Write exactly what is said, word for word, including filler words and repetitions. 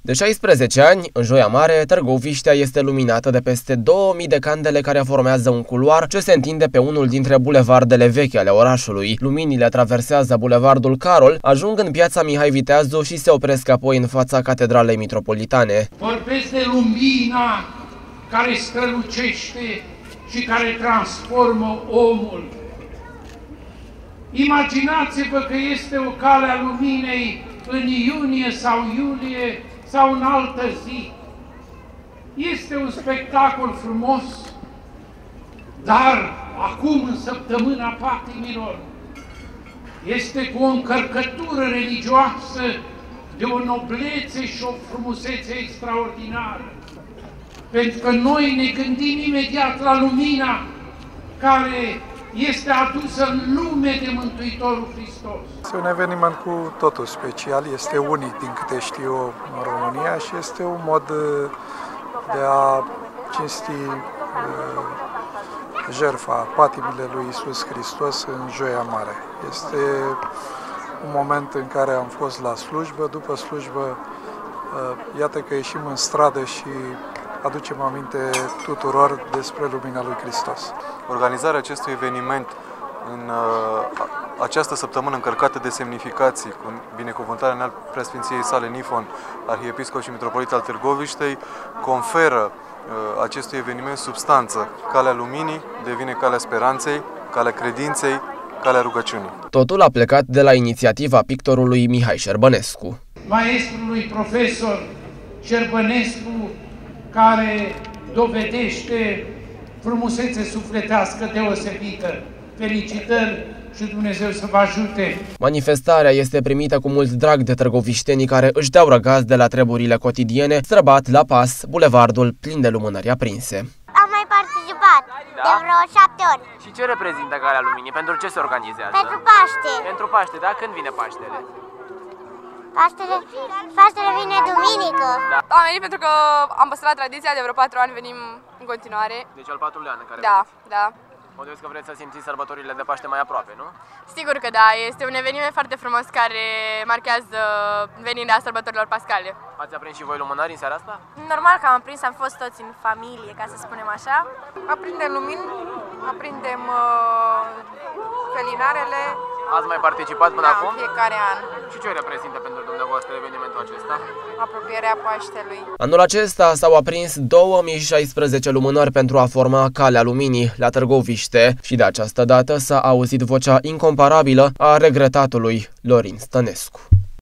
De șaisprezece ani, în Joia Mare, Târgoviștea este luminată de peste două mii de candele care formează un culoar ce se întinde pe unul dintre bulevardele vechi ale orașului. Luminile traversează bulevardul Carol, ajung în piața Mihai Viteazu și se opresc apoi în fața Catedralei Mitropolitane. Vorbesc de lumina care strălucește și care transformă omul. Imaginați-vă că este o cale a luminei în iunie sau iulie sau în altă zi. Este un spectacol frumos, dar acum, în săptămâna patimilor, este cu o încărcătură religioasă de o noblețe și o frumusețe extraordinară. Pentru că noi ne gândim imediat la lumina care este adusă în lume de Mântuitorul Hristos. Este un eveniment cu totul special, este unic din câte știu eu în România și este un mod de a cinsti uh, jertfa, patimile lui Iisus Hristos în Joia Mare. Este un moment în care am fost la slujbă, după slujbă, uh, iată că ieșim în stradă și aducem aminte tuturor despre lumina lui Hristos. Organizarea acestui eveniment în uh, această săptămână încărcată de semnificații, cu binecuvântarea în Preasfinției sale Nifon, arhiepiscop și mitropolit al Târgoviștei, conferă uh, acestui eveniment substanță. Calea luminii devine calea speranței, calea credinței, calea rugăciunii. Totul a plecat de la inițiativa pictorului Mihai Șerbănescu. Maestrului profesor Șerbănescu, care dovedește frumusețe sufletească deosebită. Felicitări și Dumnezeu să vă ajute! Manifestarea este primită cu mult drag de târgoviștenii care își dau răgaz de la treburile cotidiene, străbat la pas bulevardul plin de lumânări aprinse. Am mai participat da? de vreo șapte ori. Și ce reprezintă Calea Luminii? Pentru ce se organizează? Pentru Paște. Pentru Paște, da? Când vine Paștele? Paștele, Paștele vine duminică. Da. Am venit pentru că am păstrat tradiția, de vreo patru ani venim în continuare. Deci al patrulea an în care Da, veniți. da. Mă că vreți să simțiți sărbătorile de Paște mai aproape, nu? Sigur că da, este un eveniment foarte frumos care marchează venirea sărbătorilor pascale. Ați aprins și voi lumânări în seara asta? Normal că am aprins, am fost toți în familie, ca să spunem așa. Aprindem lumini, aprindem uh, felinarele. Ați mai participat până da, acum? Fiecare an. Și ce reprezintă pentru dumneavoastră evenimentul acesta? Apropierea Paștelui. Anul acesta s-au aprins două mii șaisprezece lumânări pentru a forma Calea Luminii la Târgoviște și de această dată s-a auzit vocea incomparabilă a regretatului Lorin Stănescu.